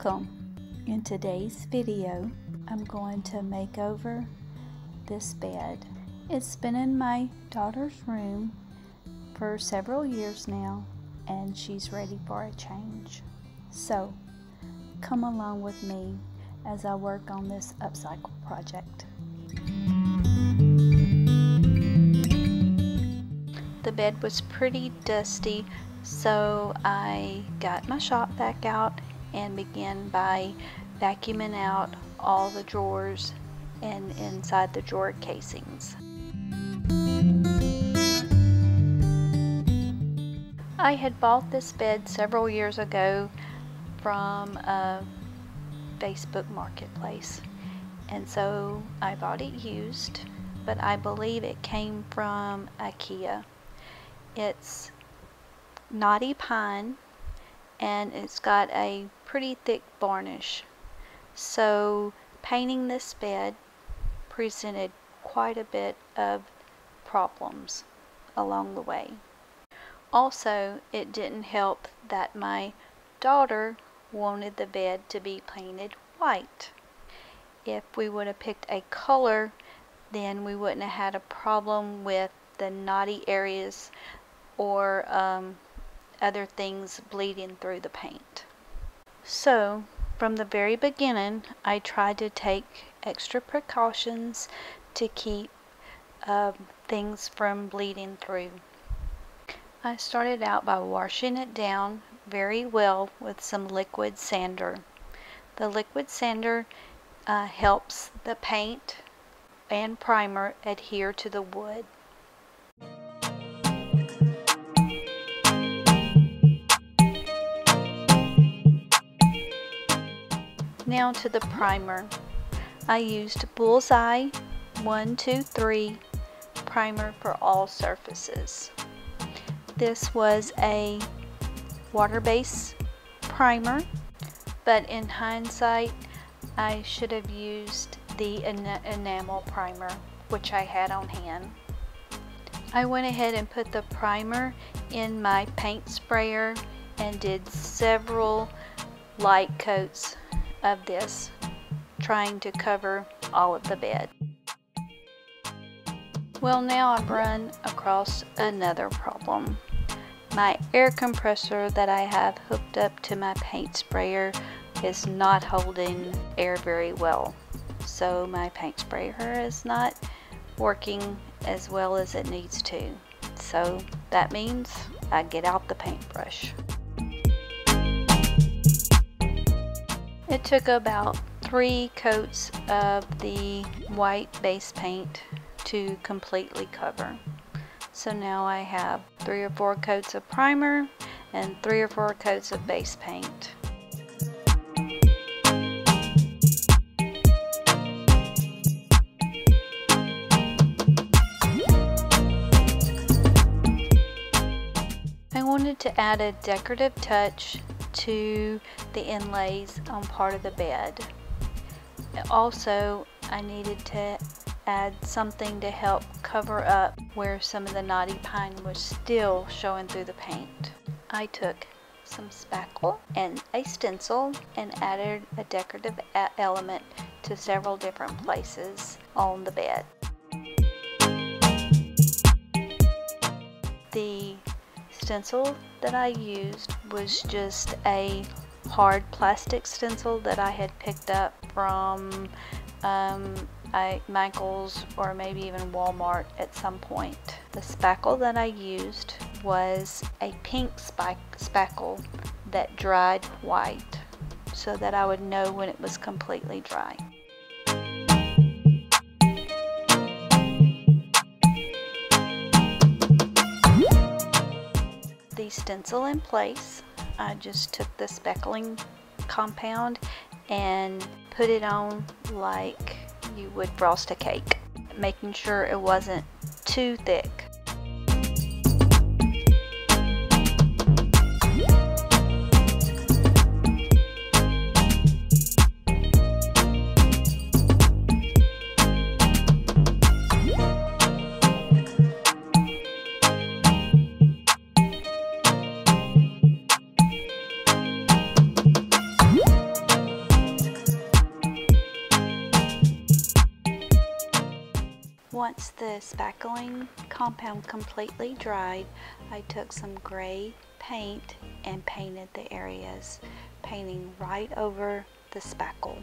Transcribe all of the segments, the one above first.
Welcome! In today's video, I'm going to make over this bed. It's been in my daughter's room for several years now, and she's ready for a change. So, come along with me as I work on this upcycle project. The bed was pretty dusty, so I got my shop vac out and began by vacuuming out all the drawers and inside the drawer casings. I had bought this bed several years ago from a Facebook marketplace, and so I bought it used, but I believe it came from IKEA. It's knotty pine and it's got a pretty thick varnish, so painting this bed presented quite a bit of problems along the way. Also, it didn't help that my daughter wanted the bed to be painted white. If we would have picked a color, then we wouldn't have had a problem with the knotty areas or other things bleeding through the paint. So from the very beginning, I tried to take extra precautions to keep things from bleeding through. I started out by washing it down very well with some liquid sander. The liquid sander helps the paint and primer adhere to the wood. Now to the primer. I used Bullseye 123 primer for all surfaces. This was a water-based primer, but in hindsight I should have used the enamel primer, which I had on hand. I went ahead and put the primer in my paint sprayer and did several light coats of this, trying to cover all of the bed. Well, now I've run across another problem. My air compressor that I have hooked up to my paint sprayer is not holding air very well, so my paint sprayer is not working as well as it needs to. So that means I get out the paintbrush. It took about 3 coats of the white base paint to completely cover. So now I have 3 or 4 coats of primer and 3 or 4 coats of base paint. I wanted to add a decorative touch to the inlays on part of the bed. Also, I needed to add something to help cover up where some of the knotty pine was still showing through the paint. I took some spackle and a stencil and added a decorative element to several different places on the bed. The stencil that I used was just a hard plastic stencil that I had picked up from Michael's or maybe even Walmart at some point. The spackle that I used was a pink spackle that dried white, so that I would know when it was completely dry. The stencil in place, I just took the spackling compound and put it on like you would frost a cake, making sure it wasn't too thick. Once the spackling compound completely dried, I took some gray paint and painted the areas, painting right over the spackle.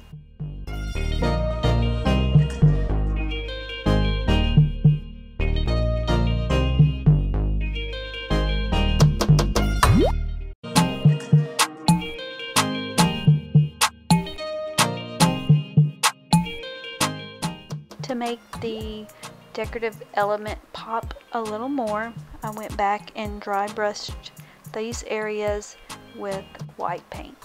To make the decorative element pop a little more, I went back and dry brushed these areas with white paint.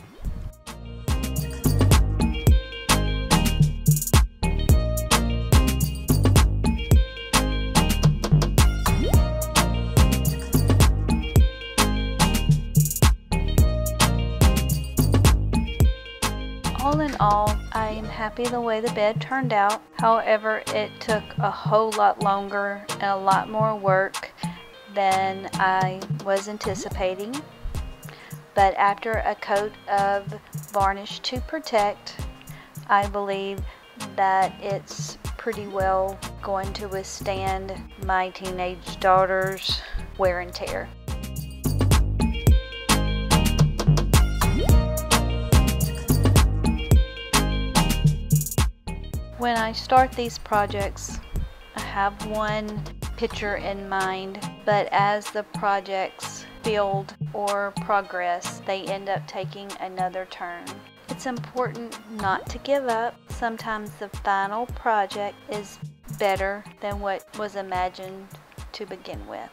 All in all, I am happy the way the bed turned out. However, it took a whole lot longer and a lot more work than I was anticipating. But after a coat of varnish to protect, I believe that it's pretty well going to withstand my teenage daughter's wear and tear. When I start these projects, I have one picture in mind, but as the projects build or progress, they end up taking another turn. It's important not to give up. Sometimes the final project is better than what was imagined to begin with.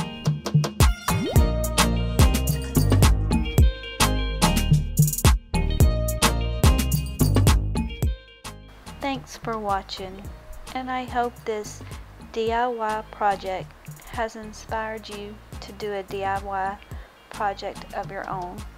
Thanks for watching, and I hope this DIY project has inspired you to do a DIY project of your own.